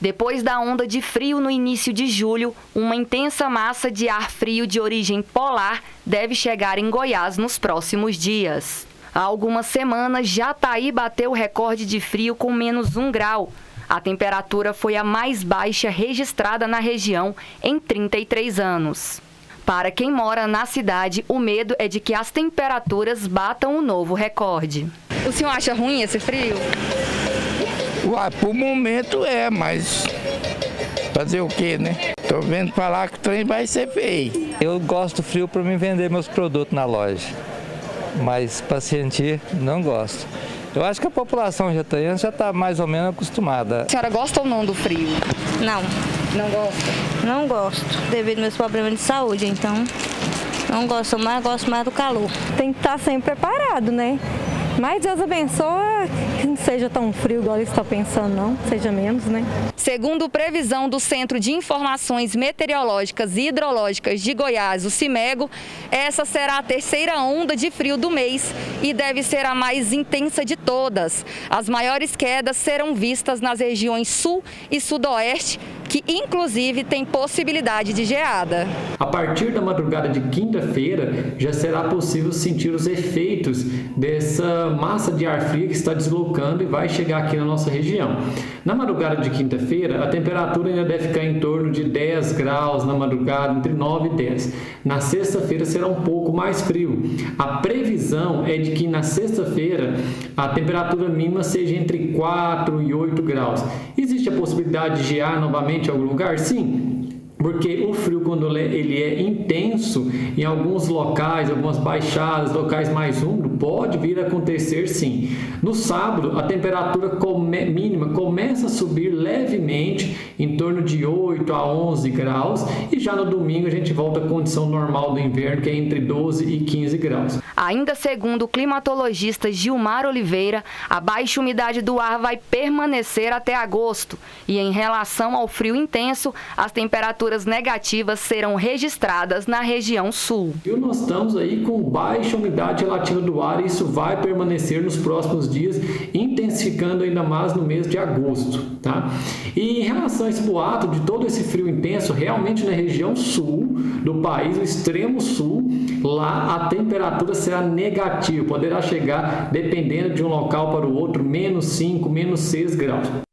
Depois da onda de frio no início de julho, uma intensa massa de ar frio de origem polar deve chegar em Goiás nos próximos dias. Há algumas semanas, Jataí bateu o recorde de frio com -1 grau. A temperatura foi a mais baixa registrada na região em 33 anos. Para quem mora na cidade, o medo é de que as temperaturas batam um novo recorde. O senhor acha ruim esse frio? Uai, por momento mas fazer o quê, né? Tô vendo falar que o trem vai ser feio. Eu gosto do frio para me vender meus produtos na loja, mas para sentir, não gosto. Eu acho que a população jataiense já está mais ou menos acostumada. A senhora gosta ou não do frio? Não. Não gosta? Não gosto, devido aos meus problemas de saúde, então não gosto mais do calor. Tem que estar sempre preparado, né? Mas Deus abençoe que não seja tão frio igual eles estão pensando, não. Seja menos, né? Segundo previsão do Centro de Informações Meteorológicas e Hidrológicas de Goiás, o CIMEGO, essa será a terceira onda de frio do mês e deve ser a mais intensa de todas. As maiores quedas serão vistas nas regiões sul e sudoeste, que inclusive tem possibilidade de geada. A partir da madrugada de quinta-feira, já será possível sentir os efeitos dessa massa de ar frio que está deslocando e vai chegar aqui na nossa região. Na madrugada de quinta-feira, a temperatura ainda deve ficar em torno de 10 graus na madrugada, entre 9 e 10. Na sexta-feira será um pouco mais frio. A previsão é de que na sexta-feira a temperatura mínima seja entre 4 e 8 graus. Existe a possibilidade de gear novamente em algum lugar? Sim. Porque o frio, quando ele é intenso, em alguns locais, algumas baixadas, locais mais úmidos, pode vir a acontecer sim. No sábado, a temperatura mínima começa a subir levemente, em torno de 8 a 11 graus, e já no domingo a gente volta à condição normal do inverno, que é entre 12 e 15 graus. Ainda segundo o climatologista Gilmar Oliveira, a baixa umidade do ar vai permanecer até agosto. E em relação ao frio intenso, as temperaturas negativas serão registradas na região sul. E nós estamos aí com baixa umidade relativa do ar e isso vai permanecer nos próximos dias, intensificando ainda mais no mês de agosto, tá? E em relação a esse boato de todo esse frio intenso, realmente na região sul do país, o extremo sul, lá a temperatura será negativa, poderá chegar, dependendo de um local para o outro, -5, -6 graus.